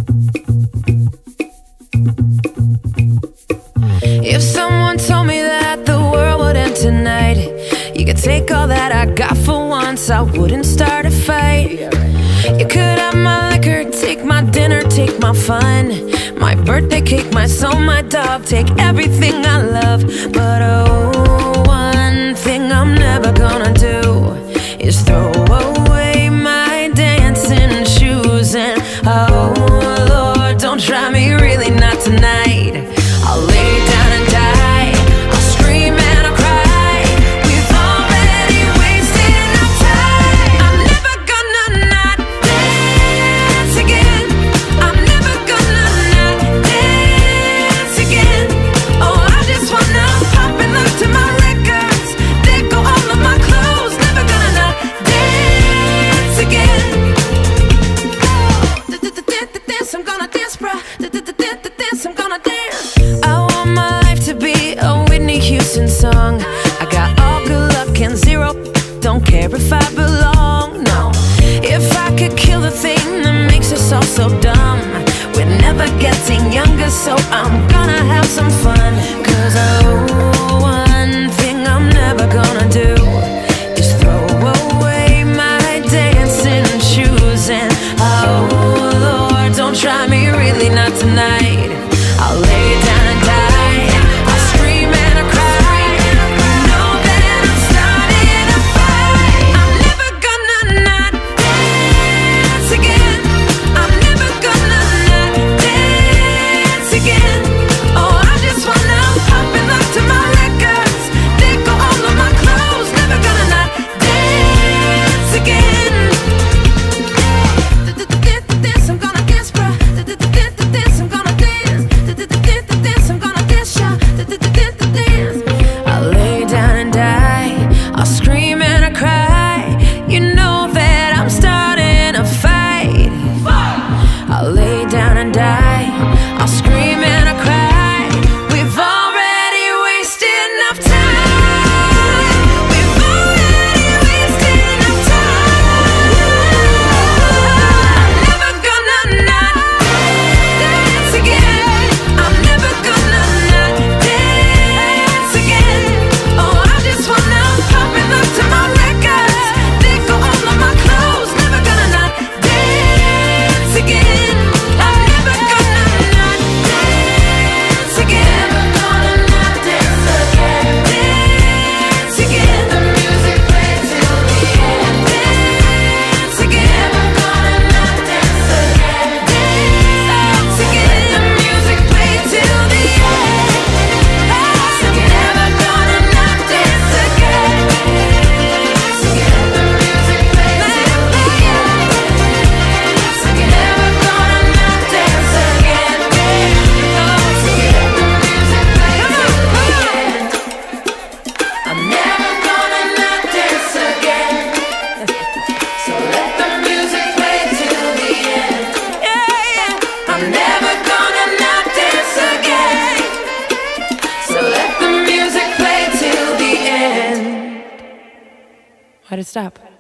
If someone told me that the world would end tonight, you could take all that I got for once, I wouldn't start a fight. You could have my liquor, take my dinner, take my fun, my birthday cake, my soul, my dog, take everything I love. But oh, one thing I'm never gonna do is throw away my dancing shoes. And oh Lord, don't try me, really not tonight. I'll lay down and die, I'll scream and I'll cry. We've already wasted enough time. I'm never gonna not dance again. I'm never gonna not dance again. Oh, I just wanna pop and look to my records. There go all of my clothes. Never gonna not dance again. Dance, I'm gonna dance, bruh. Dance, I'm gonna dance. I want my life to be a Whitney Houston song. I got all good luck and zero, don't care if I belong, no. If I could kill the thing that makes us all so dumb, we're never getting younger, so I'm gonna have some fun. Cause oh, one thing I'm never gonna do is throw away my dancing shoes. And oh Lord, don't try me, really not tonight. I'll lay down and die, I'll scream and I'll cry. You know that I'm starting a fight. I'm never gonna not dance again. I'm never gonna not dance again. Oh, I just wanna pop and look to my records. There go all of my clothes. Never gonna not dance again. Dance, I'm gonna dance, bruh. Dance, I'm gonna dance. Dance, I'm gonna dance, y'all. Dance. I'll lay down and die, I'll scream and I'll cry. You know that I'm starting a fight. I'll lay down and die, I'll scream and I'll cry. We've already wasted enough time. We've already wasted enough time. I'm never gonna not dance again. I'm never gonna not dance again. Oh, I just wanna pop and look to my records. There go all of my clothes. Never gonna not dance again. I'm never gonna not dance again. Never gonna not dance again. Dance again. The music plays till the end. Dance again. Never gonna not dance again. Dance again. The music plays till the end. I'm never gonna not dance again. Dance again. The music plays till the end. I'm never gonna not dance again. Dance again. The music plays till the end. I'm never gonna not dance again. So let the music play till the end. I'm never gonna not dance again. So let the music play till the end. Why'd it stop?